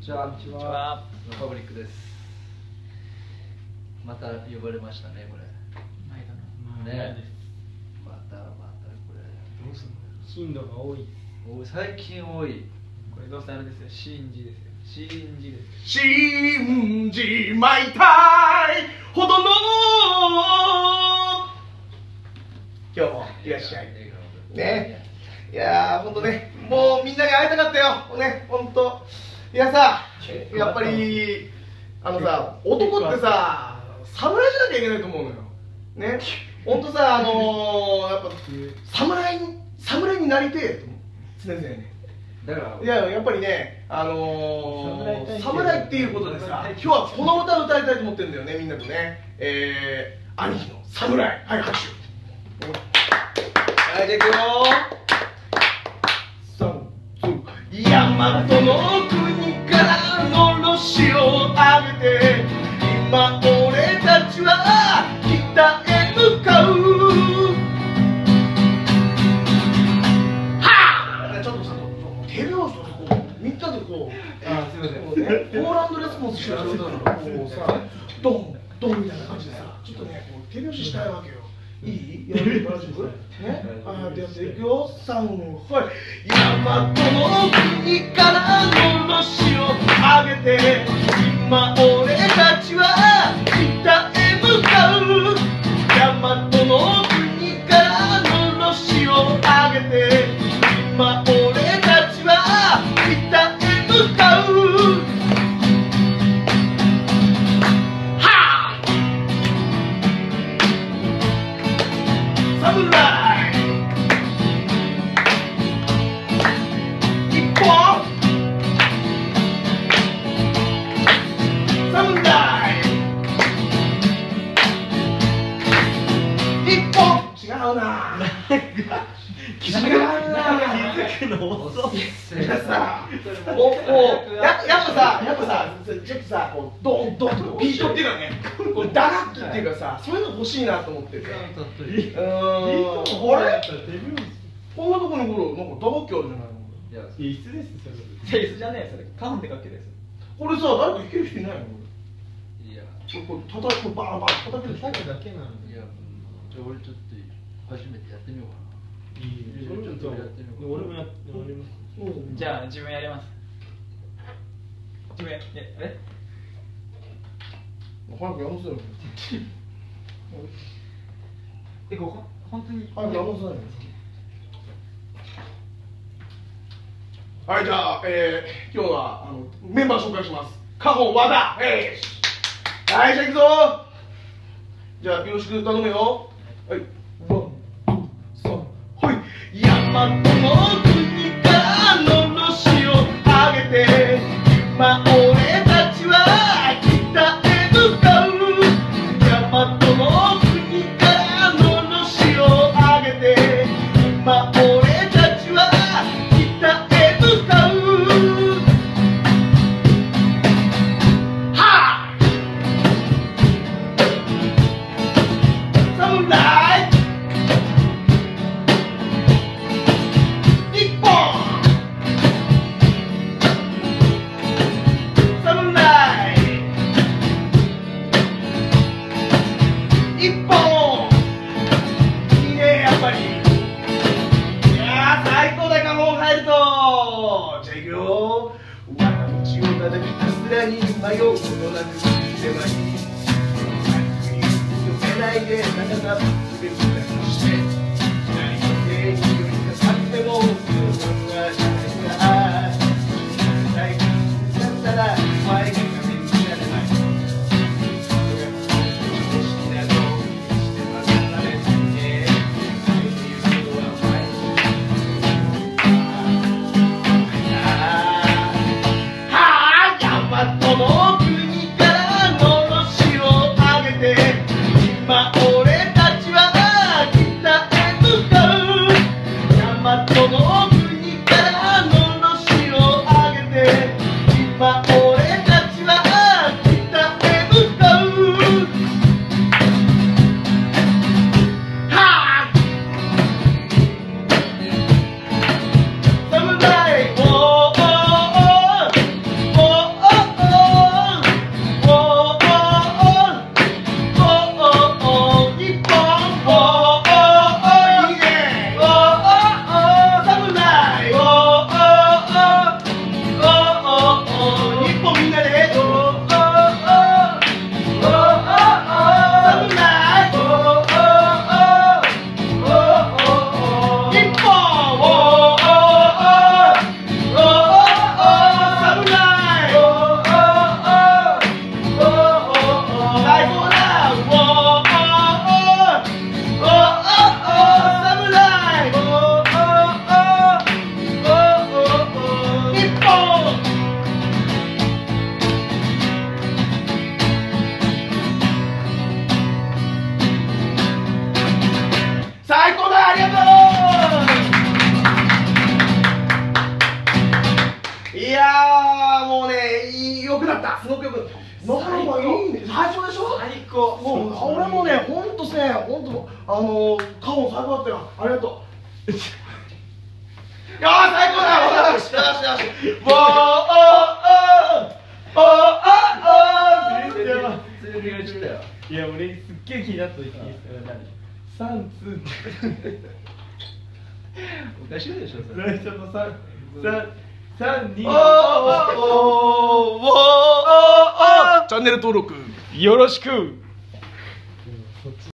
ちは。 こんにちは。 パブリックです。また呼ばれましたね、これ。 前だな。 ね。またこれ。 どうすんの？頻度が多い。 最近多い。 これどうせあれですよ。信じですよ。信じです。 信じまいたいほどの今日もいらっしゃいね。いやーほんとね、もうみんなに会いたかったよね、ほんと。いやさ、やっぱりさ、男ってさ、侍じゃなきゃいけないと思うのよね。ほんとさ、やっぱ侍になりてえと思う、常々ね。 だからいや、やっぱりね、侍っていうことでさ、今日はこの歌を歌いたいと思ってるんだよね、みんなとね。兄貴の侍、はい、拍手。はい、じゃあいくよー。大和の国からのろしをあげて、今俺たちは北へ向かう。はあ、ちょっとさ、手拍子とこうみんなでこう、 あ、すみません。 ポーランドレスポンスしようとこうさ、ドンドンみたいな感じでさ、ちょっとね、こう手拍子したいわけよ。いい？やる？大丈夫？ね？あ、でやっていくよ。3、はい。大和の国からのろしをあげて、今俺たちは北へ向かう。大和の国からのろしをあげて、今俺たちは北へ向かう。侍一本侍一本違うな違うな気づくの遅い。 いやさ、やっぱさ、ちょっとさ、こうドンドンとビートっていうかね、こう打楽器っていうかさ、そういうの欲しいなと思ってて。あれ？こんなとこにほら、なんか打楽器あるじゃないの。 いや、 椅子です、それ。椅子じゃねえ、それ。カホンって楽器です。 これさ、誰か弾ける人いないの？ いや、 これ叩く、バーンバーン叩ける人。 だけなの。 いや、じゃあ俺ちょっと初めてやってみようかな。 いい。 ちょっとやってみようかな。 俺もやります。じゃあ自分やります。自分早くやらせよ。 本当に。 早くやらせよ。はい、じゃあ、今日はメンバー紹介します。カホン和田。はい、じゃあ行くぞ。じゃあよろしく頼むよ。はい。はい。大和の国からのろしをあげて、今俺たちは北へ向かう。大和の国からのろしをあげて、今俺たちは北へ向かう。はあ、侍日本侍一本いいね、やっぱり。いやー最高だ、カホン入ると。じゃあいくよ。我が道をただひたすらに迷うことなく狭い寄せないで長さ全てだけして左の手によりかかっても強さがない最近だったら前に画面にならない好きなのにしてますかね大和の国からのろしをあげて、今俺たちは北がいいね。最高でしょ。 最高。 もう俺もね、ほんとね、ほんとカモン最高だったよ。ありがとう。いやー最高だよ。よしよしよし。ボー連れてかれちゃったよ。 いや俺すっげえ気になった時に3通おかしいでしょそれ。 最初の3、2 チャンネル登録よろしく。